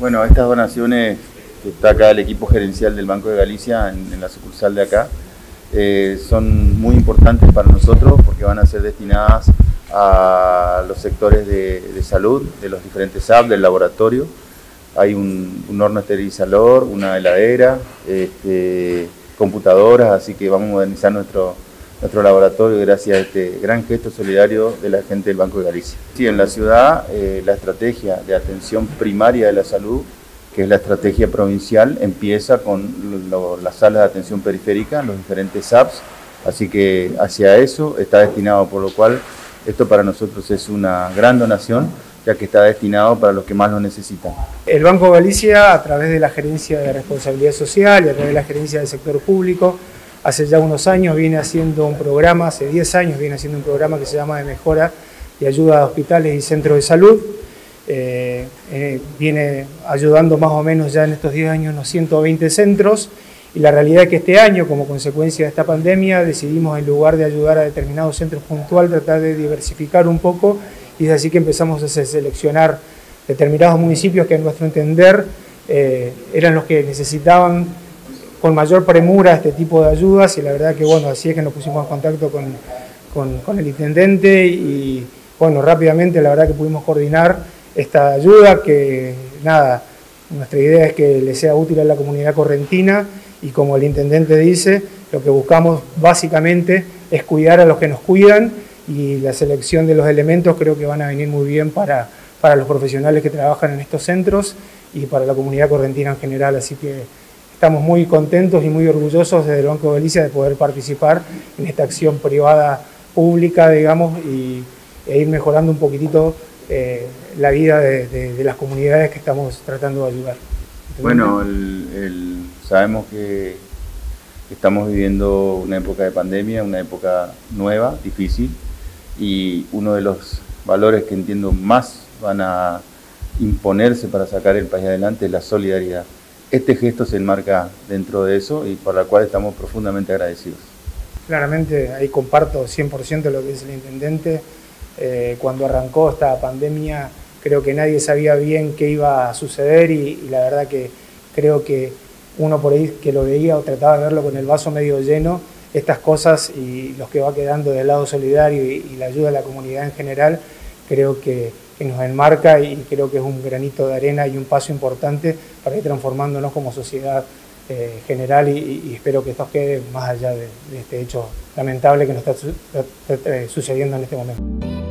Bueno, estas donaciones que está acá el equipo gerencial del Banco de Galicia en la sucursal de acá son muy importantes para nosotros porque van a ser destinadas a los sectores de salud, de los diferentes SAP, del laboratorio. Hay un horno esterilizador, una heladera, computadoras, así que vamos a modernizar nuestro laboratorio gracias a este gran gesto solidario de la gente del Banco de Galicia. Sí, en la ciudad la estrategia de atención primaria de la salud, que es la estrategia provincial, empieza con las salas de atención periférica, los diferentes SAPs, así que hacia eso está destinado, por lo cual esto para nosotros es una gran donación, ya que está destinado para los que más lo necesitan. El Banco de Galicia, a través de la Gerencia de Responsabilidad Social y a través de la Gerencia del Sector Público, hace ya unos años viene haciendo un programa, hace 10 años viene haciendo un programa que se llama de mejora y ayuda a hospitales y centros de salud. Viene ayudando más o menos ya en estos 10 años unos 120 centros, y la realidad es que este año, como consecuencia de esta pandemia, decidimos, en lugar de ayudar a determinados centros puntuales, tratar de diversificar un poco, y es así que empezamos a seleccionar determinados municipios que, a nuestro entender, eran los que necesitaban con mayor premura este tipo de ayudas, y la verdad que bueno, así es que nos pusimos en contacto con el intendente y bueno, rápidamente la verdad que pudimos coordinar esta ayuda, que nada, nuestra idea es que le sea útil a la comunidad correntina, y como el intendente dice, lo que buscamos básicamente es cuidar a los que nos cuidan, y la selección de los elementos creo que van a venir muy bien para los profesionales que trabajan en estos centros y para la comunidad correntina en general, así que estamos muy contentos y muy orgullosos desde el Banco de Galicia de poder participar en esta acción privada pública, digamos, e ir mejorando un poquitito la vida de las comunidades que estamos tratando de ayudar. Bueno, sabemos que estamos viviendo una época de pandemia, una época nueva, difícil, y uno de los valores que entiendo más van a imponerse para sacar el país adelante es la solidaridad. Este gesto se enmarca dentro de eso y por la cual estamos profundamente agradecidos. Claramente, ahí comparto 100% lo que dice el intendente. Cuando arrancó esta pandemia, creo que nadie sabía bien qué iba a suceder y la verdad que creo que uno por ahí que lo veía o trataba de verlo con el vaso medio lleno, estas cosas y los que va quedando del lado solidario y la ayuda a la comunidad en general, creo que nos enmarca y creo que es un granito de arena y un paso importante para ir transformándonos como sociedad general y espero que esto quede más allá de este hecho lamentable que nos está sucediendo en este momento.